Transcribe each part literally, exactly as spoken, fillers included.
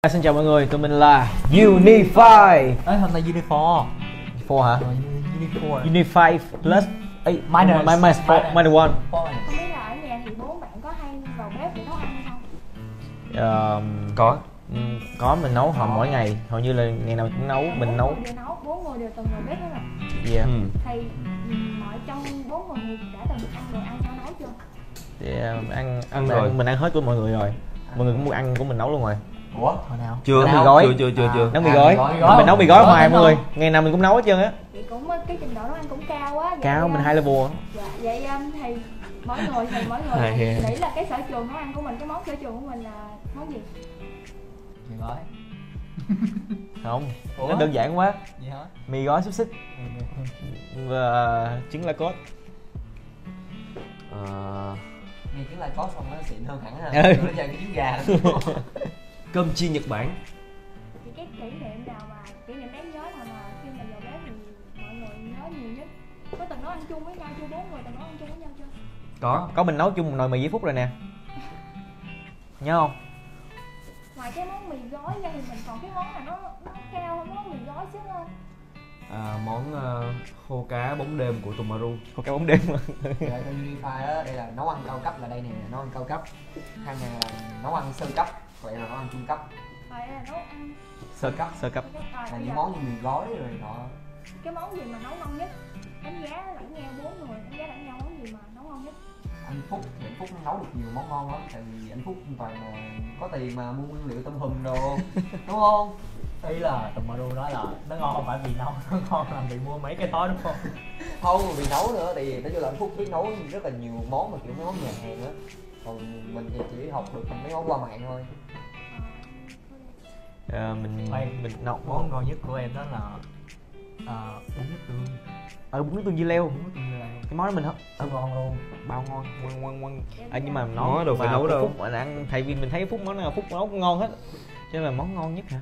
Xin chào mọi người, tụi mình là Unify. Ê, hôm nay Unifor. Four hả? Unifor. Unify plus eight Minus. minus minus four, minus one. Không biết là ở nhà thì bố bạn có hay vào bếp để nấu ăn không? Ờ, Có. ừ, có mình nấu hầu mỗi ngày, hầu như là ngày nào cũng nấu, mình nấu. Bốn người đều nấu, bốn người đều từng vào bếp hết rồi. Yeah. Ừ. Thì ừm, mọi trong bốn người đã từng ăn đồ ăn sao nấu chưa? Thì ờ, ăn Ăn mình rồi. ăn, mình ăn hết của mọi người rồi. Mọi người cũng muốn ăn của mình nấu luôn rồi. Ủa, hồi nào? Chưa, Mì gói. chưa, chưa, chưa, chưa. Nấu mì À, gói. mì gói, mì gói. Mình nấu mì gói Mì gói hoài mọi ngon. người. Ngày nào mình cũng nấu hết trơn á. Vậy cũng cái trình độ nấu ăn cũng cao quá. Vậy, Cao mình um, hai level. Dạ, vậy um, thì mỗi người thì mỗi người Hay, hay. nghĩ là cái sở trường nấu ăn của mình, cái món sở trường của mình là món gì? Mì gói. Không, Ủa? nó đơn giản quá. Gì hả? Mì gói xúc xích và trứng lá cốt. Ờ, Nghe tiếng là có xong nó xịn hơn hẳn ha. Ừ. Nó dành cái trứng gà đó. Cơm chiên Nhật Bản. Thì cái kỷ niệm nào mà kỷ niệm đáng nhớ nào mà khi mà vào bếp thì mọi người nhớ nhiều nhất? Có từng nấu ăn chung với nhau chưa? Bốn người từng nấu ăn chung với nhau chưa? Có. Có mình nấu chung một nồi mì với Phúc rồi nè. Nhớ không? Ngoài cái món mì gói ra thì mình còn cái món nào nó nó cao hơn món mì gói xíu hơn? À, món ờ, khô cá bóng đêm của Tomaru. Có cái bóng đêm mà. Rồi bên Unify á, đây là nấu ăn cao cấp là đây nè, nấu ăn cao cấp. Hàng này là nấu ăn sơ cấp, còn đây là nấu ăn trung cấp. Rồi đây là nấu ăn Sơ cấp, sơ cấp. rồi, Là bây những giờ món như mì gói rồi nọ. cái món gì mà nấu ngon nhất? Đánh giá lẫn nhau bốn người, đánh giá lẫn nhau món gì mà nấu ngon nhất? Anh Phúc thì anh Phúc nấu được nhiều món ngon lắm, tại vì anh Phúc toàn là có tiền mà mua nguyên liệu tôm hùm đồ, đúng không? Ý là Tomaru nói là nó ngon không phải vì nấu, nó ngon là vì mua mấy cái tối đúng không? Không vì nấu nữa, tại vì nói chung là anh Phúc biết nấu rất là nhiều món mà kiểu mấy món nhà hàng á, còn mình thì chỉ học được mấy món qua mạng thôi. Ờ, mình Ê, mình nấu Món ngon nhất của em đó là uh, bún nước tương. ở bún nước tương dưa leo. Bún nước tương là Cái món đó mình hết ờ, ngon luôn. bao ngon, ngon ngon ngon. À, nhưng mà Nó nó đâu phải mà nấu Phúc- đâu. Phúc mà ăn, tại vì mình thấy Phúc món nào Phúc nấu cũng ngon hết. Cho nên là món ngon nhất hả?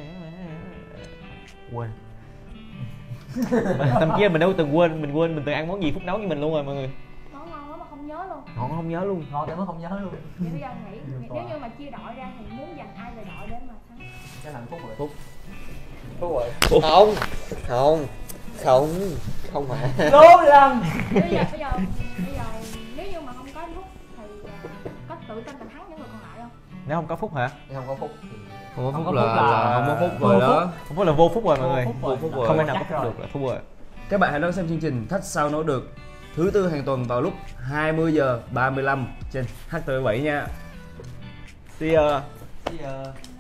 Quên. Mà thậm chí là mình đâu từng quên, mình quên mình từng ăn món gì Phúc nấu với mình luôn rồi mọi người. Món ngon lắm mà không nhớ luôn. Ngon không nhớ luôn. Ngon tới mức không nhớ luôn. Vậy bây giờ nghĩ nếu như mà chia đội ra thì muốn giành ai về đội để mà thắng? Cái là anh Phúc rồi. Phúc. Phúc rồi. Không, không, không, không phải. Đố lần. Bây giờ bây giờ bây giờ nếu như mà không có Phúc thì à, có tự tin là thắng những người còn lại không? Nếu không có Phúc hả? Nếu không có Phúc thì Không có Không phúc có là, phúc là- là không có phúc vô rồi phúc. đó. Không có là vô Phúc rồi mọi Vô người. phúc rồi. Vô phúc rồi. Không thể nào có Chắc Phúc rồi. được là Phúc rồi. Các bạn hãy đón xem chương trình Thách Sao Nấu Được thứ tư hàng tuần vào lúc hai mươi giờ ba mươi lăm trên H T V bảy nha. See ya. thì uh,